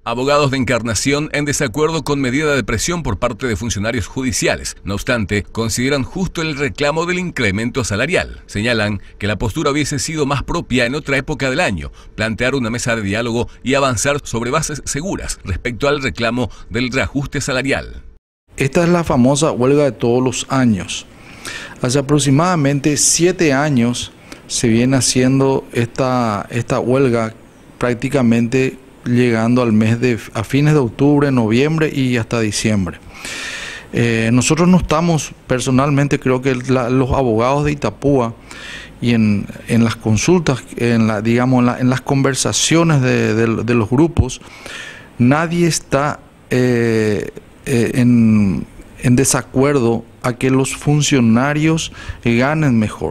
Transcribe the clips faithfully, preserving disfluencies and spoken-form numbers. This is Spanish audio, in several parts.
Abogados de Encarnación en desacuerdo con medida de presión por parte de funcionarios judiciales. No obstante, consideran justo el reclamo del incremento salarial. Señalan que la postura hubiese sido más propia en otra época del año, plantear una mesa de diálogo y avanzar sobre bases seguras respecto al reclamo del reajuste salarial. Esta es la famosa huelga de todos los años. Hace aproximadamente siete años se viene haciendo esta, esta huelga prácticamente llegando al mes de a fines de octubre, noviembre y hasta diciembre. Eh, nosotros no estamos, personalmente creo que la, los abogados de Itapúa y en, en las consultas, en la, digamos, en, la, en las conversaciones de, de, de los grupos, nadie está eh, eh, en, en desacuerdo a que los funcionarios ganen mejor.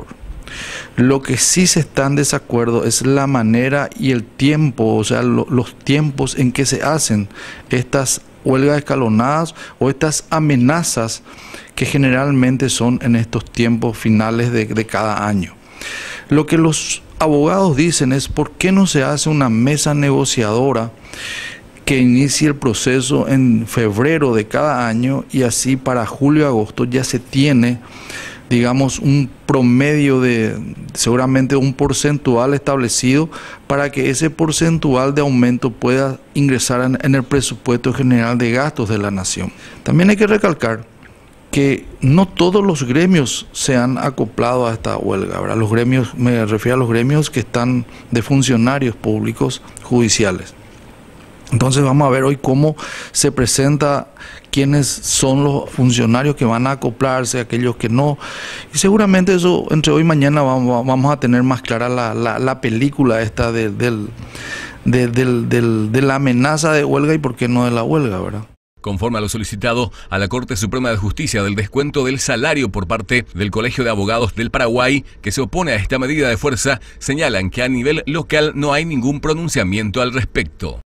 Lo que sí se está en desacuerdo es la manera y el tiempo, o sea, lo, los tiempos en que se hacen estas huelgas escalonadas o estas amenazas que generalmente son en estos tiempos finales de, de cada año. Lo que los abogados dicen es ¿por qué no se hace una mesa negociadora que inicie el proceso en febrero de cada año y así para julio, agosto ya se tiene, digamos, un promedio de seguramente un porcentual establecido para que ese porcentual de aumento pueda ingresar en, en el presupuesto general de gastos de la nación? También hay que recalcar que no todos los gremios se han acoplado a esta huelga, ¿verdad? Los gremios, me refiero a los gremios que están de funcionarios públicos judiciales. Entonces vamos a ver hoy cómo se presenta quiénes son los funcionarios que van a acoplarse, aquellos que no. Y seguramente eso entre hoy y mañana vamos, vamos a tener más clara la, la, la película esta de, del, de, del, del, de la amenaza de huelga y por qué no de la huelga, ¿verdad? Conforme a lo solicitado a la Corte Suprema de Justicia del descuento del salario por parte del Colegio de Abogados del Paraguay, que se opone a esta medida de fuerza, señalan que a nivel local no hay ningún pronunciamiento al respecto.